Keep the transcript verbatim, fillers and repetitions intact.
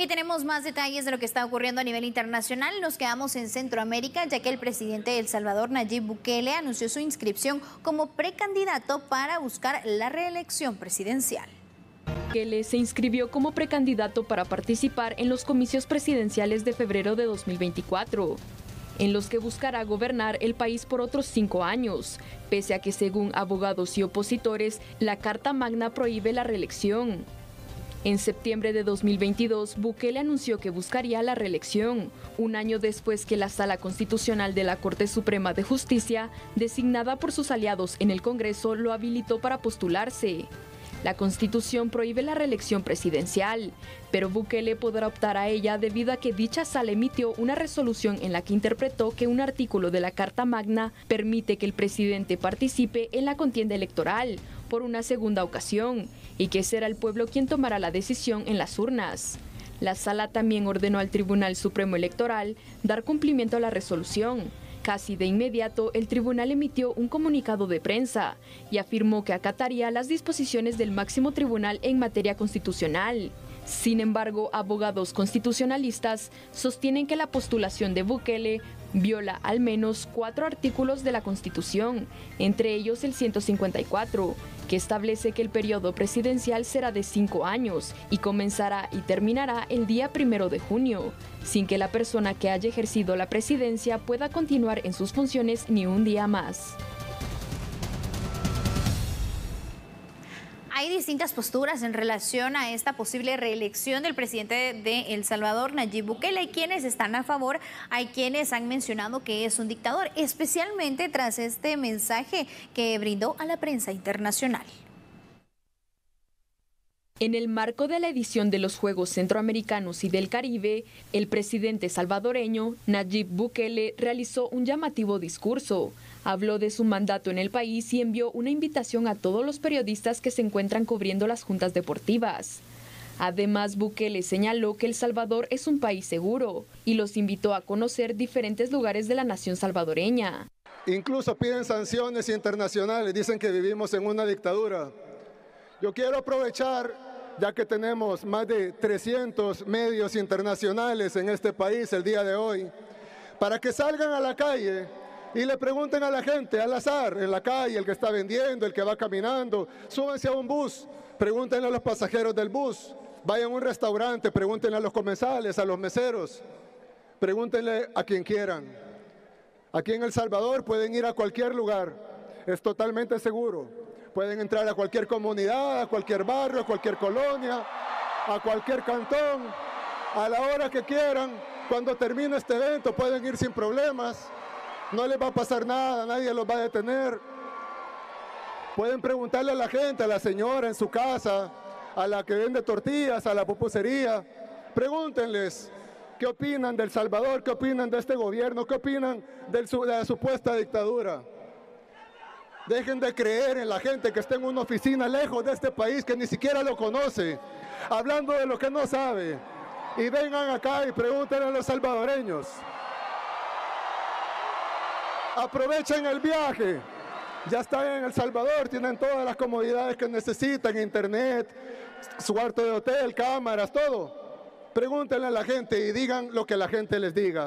Y tenemos más detalles de lo que está ocurriendo a nivel internacional. Nos quedamos en Centroamérica, ya que el presidente de El Salvador, Nayib Bukele, anunció su inscripción como precandidato para buscar la reelección presidencial. Bukele se inscribió como precandidato para participar en los comicios presidenciales de febrero de dos mil veinticuatro, en los que buscará gobernar el país por otros cinco años, pese a que, según abogados y opositores, la Carta Magna prohíbe la reelección. En septiembre de dos mil veintidós, Bukele anunció que buscaría la reelección, un año después que la Sala Constitucional de la Corte Suprema de Justicia, designada por sus aliados en el Congreso, lo habilitó para postularse. La Constitución prohíbe la reelección presidencial, pero Bukele podrá optar a ella debido a que dicha sala emitió una resolución en la que interpretó que un artículo de la Carta Magna permite que el presidente participe en la contienda electoral por una segunda ocasión y que será el pueblo quien tomará la decisión en las urnas. La sala también ordenó al Tribunal Supremo Electoral dar cumplimiento a la resolución. Casi de inmediato, el tribunal emitió un comunicado de prensa y afirmó que acataría las disposiciones del máximo tribunal en materia constitucional. Sin embargo, abogados constitucionalistas sostienen que la postulación de Bukele viola al menos cuatro artículos de la Constitución, entre ellos el ciento cincuenta y cuatro, que establece que el periodo presidencial será de cinco años y comenzará y terminará el día primero de junio, sin que la persona que haya ejercido la presidencia pueda continuar en sus funciones ni un día más. Hay distintas posturas en relación a esta posible reelección del presidente de El Salvador, Nayib Bukele. Hay quienes están a favor, hay quienes han mencionado que es un dictador, especialmente tras este mensaje que brindó a la prensa internacional. En el marco de la edición de los Juegos Centroamericanos y del Caribe, el presidente salvadoreño, Nayib Bukele, realizó un llamativo discurso. Habló de su mandato en el país y envió una invitación a todos los periodistas que se encuentran cubriendo las juntas deportivas. Además, Bukele señaló que El Salvador es un país seguro y los invitó a conocer diferentes lugares de la nación salvadoreña. Incluso piden sanciones internacionales, dicen que vivimos en una dictadura. Yo quiero aprovechar, ya que tenemos más de trescientos medios internacionales en este país el día de hoy, para que salgan a la calle y le pregunten a la gente al azar, en la calle, el que está vendiendo, el que va caminando, súbanse a un bus, pregúntenle a los pasajeros del bus, vayan a un restaurante, pregúntenle a los comensales, a los meseros, pregúntenle a quien quieran. Aquí en El Salvador pueden ir a cualquier lugar, es totalmente seguro. Pueden entrar a cualquier comunidad, a cualquier barrio, a cualquier colonia, a cualquier cantón, a la hora que quieran. Cuando termine este evento pueden ir sin problemas, no les va a pasar nada, nadie los va a detener. Pueden preguntarle a la gente, a la señora en su casa, a la que vende tortillas, a la pupusería. Pregúntenles qué opinan de El Salvador, qué opinan de este gobierno, qué opinan de la supuesta dictadura. Dejen de creer en la gente que está en una oficina lejos de este país, que ni siquiera lo conoce, hablando de lo que no sabe. Y vengan acá y pregunten a los salvadoreños. Aprovechen el viaje. Ya están en El Salvador, tienen todas las comodidades que necesitan, internet, su cuarto de hotel, cámaras, todo. Pregúntenle a la gente y digan lo que la gente les diga.